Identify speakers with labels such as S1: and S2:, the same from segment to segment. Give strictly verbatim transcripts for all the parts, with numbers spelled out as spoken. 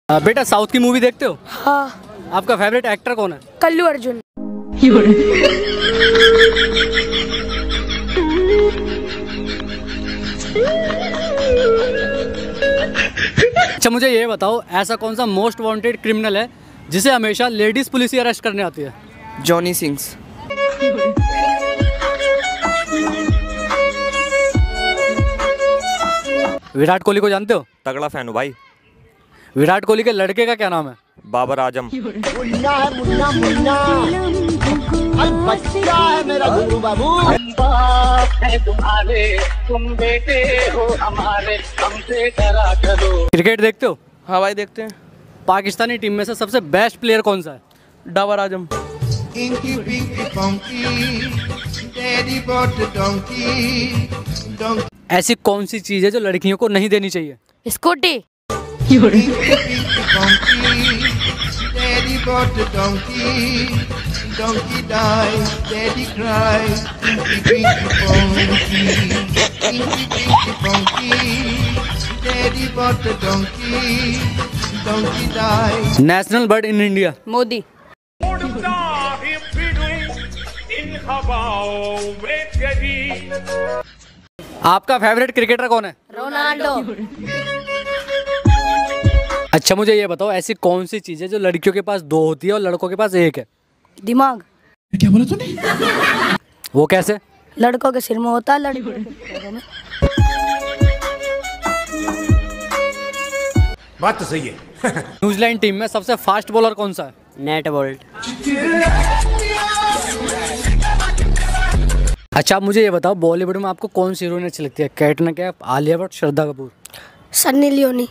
S1: आ, बेटा साउथ की मूवी देखते हो?
S2: हाँ।
S1: आपका फेवरेट एक्टर कौन है?
S2: कल्लू अर्जुन।
S1: अच्छा मुझे ये बताओ, ऐसा कौन सा मोस्ट वांटेड क्रिमिनल है जिसे हमेशा लेडीज पुलिस ही अरेस्ट करने आती है?
S3: Johnny sings.
S1: विराट कोहली को जानते हो?
S4: तगड़ा फैन हूँ भाई।
S1: विराट कोहली के लड़के का क्या नाम है?
S4: बाबर आजम।
S5: मुन्ना है मुन्ना मुन्ना, बच्चा है मेरा गुरु बाबू। बाप है तुम्हारे, तुम बेटे हो हमारे, हमसे डरा करो।
S1: क्रिकेट देखते हो?
S3: हाँ भाई देखते हैं।
S1: पाकिस्तानी टीम में से सबसे बेस्ट प्लेयर कौन सा है?
S3: डाबर आजम।
S6: Inky Pinky Funky, Daddy bought the donkey, donkey.
S1: ऐसी कौन सी चीज है जो लड़कियों को नहीं देनी चाहिए?
S2: Scooty.
S6: Inky Pinky Funky, Daddy bought the donkey, donkey died, Daddy cried. Inky Pinky Funky, Inky Pinky Funky, Daddy bought the donkey, donkey died.
S1: National bird in India?
S2: Modi.
S1: आपका फेवरेट क्रिकेटर कौन है?
S2: रोनाल्डो।
S1: अच्छा मुझे ये बताओ, ऐसी कौन सी चीज है जो लड़कियों के पास दो होती है और लड़कों के पास एक है?
S2: दिमाग।
S6: क्या बोला तूने?
S1: वो कैसे?
S2: लड़कों के सिर में होता है, लड़कों के पैरों में।
S7: बात तो सही है।
S1: न्यूजीलैंड टीम में सबसे फास्ट बॉलर कौन सा है?
S3: नेट बोल्ट।
S1: अच्छा आप मुझे ये बताओ, बॉलीवुड में आपको कौन सी हीरोइन अच्छी लगती है? कैटरीना कैफ, आलिया भट्ट, श्रद्धा कपूर?
S2: सन्नी लियोनी।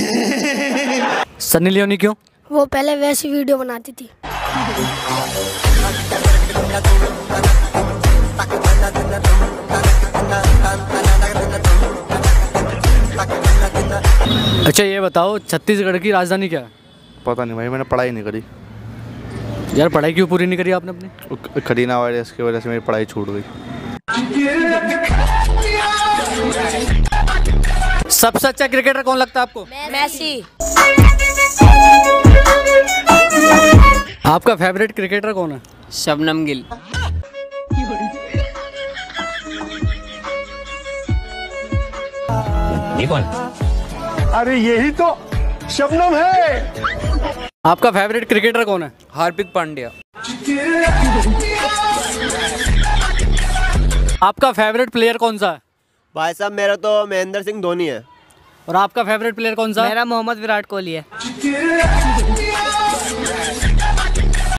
S1: सन्नी लियोनी क्यों?
S2: वो पहले वैसी वीडियो बनाती थी।
S1: अच्छा ये बताओ, छत्तीसगढ़ की राजधानी क्या है?
S8: पता नहीं भाई, मैंने पढ़ाई नहीं करी।
S1: यार पढ़ाई क्यों पूरी नहीं करी आपने अपनी?
S8: करीना वायरस की वजह से मेरी पढ़ाई छूट गई।
S1: सबसे अच्छा क्रिकेटर कौन लगता है आपको?
S2: मैसी।
S1: आपका फेवरेट क्रिकेटर कौन है?
S3: शबनम गिल।
S7: ये कौन? अरे यही तो शबनम है।
S1: आपका फेवरेट क्रिकेटर कौन है?
S3: हार्दिक पांड्या।
S1: आपका फेवरेट प्लेयर कौन सा है?
S9: भाई साहब मेरा तो महेंद्र सिंह धोनी है।
S1: और आपका फेवरेट प्लेयर कौन सा है?
S3: मेरा मोहम्मद विराट कोहली है।